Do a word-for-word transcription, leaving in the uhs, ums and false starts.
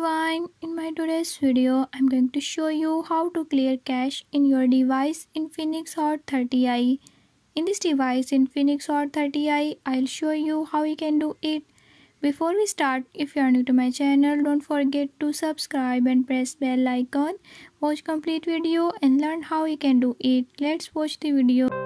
everyone, in my today's video I'm going to show you how to clear cache in your device Infinix Hot thirty i. In this device Infinix Hot thirty i, I'll show you how you can do it. Before we start, if you are new to my channel, don't forget to subscribe and press bell icon. Watch complete video and learn how you can do it. Let's watch the video.